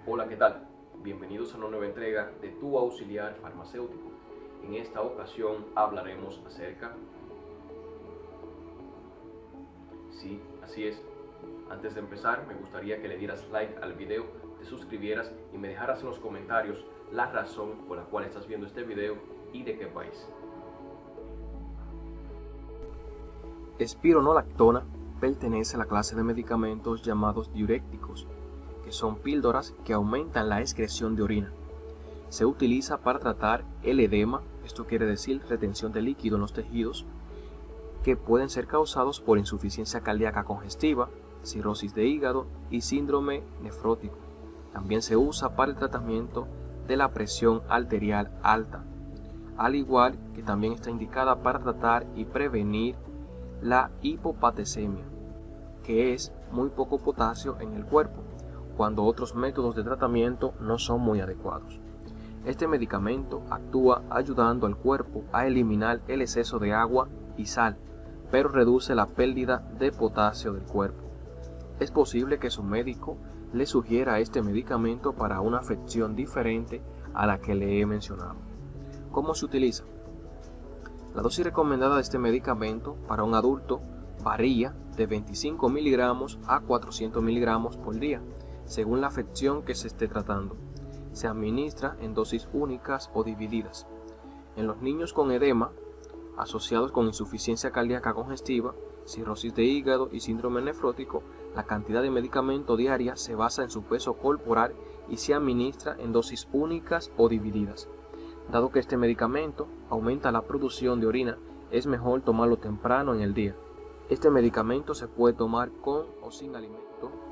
Hola, ¿qué tal? Bienvenidos a una nueva entrega de Tu Auxiliar Farmacéutico. En esta ocasión hablaremos acerca... Sí, así es. Antes de empezar, me gustaría que le dieras like al video, te suscribieras y me dejaras en los comentarios la razón por la cual estás viendo este video y de qué país. Espironolactona pertenece a la clase de medicamentos llamados diuréticos, que son píldoras que aumentan la excreción de orina. Se utiliza para tratar el edema, esto quiere decir retención de líquido en los tejidos, que pueden ser causados por insuficiencia cardíaca congestiva, cirrosis de hígado y síndrome nefrótico. También se usa para el tratamiento de la presión arterial alta, al igual que también está indicada para tratar y prevenir la hipopatesemia, que es muy poco potasio en el cuerpo, cuando otros métodos de tratamiento no son muy adecuados. Este medicamento actúa ayudando al cuerpo a eliminar el exceso de agua y sal, pero reduce la pérdida de potasio del cuerpo. Es posible que su médico le sugiera este medicamento para una afección diferente a la que le he mencionado. ¿Cómo se utiliza? La dosis recomendada de este medicamento para un adulto varía de 25 miligramos a 400 miligramos por día, según la afección que se esté tratando. Se administra en dosis únicas o divididas. En los niños con edema, asociados con insuficiencia cardíaca congestiva, cirrosis de hígado y síndrome nefrótico, la cantidad de medicamento diaria se basa en su peso corporal y se administra en dosis únicas o divididas. Dado que este medicamento aumenta la producción de orina, es mejor tomarlo temprano en el día. Este medicamento se puede tomar con o sin alimento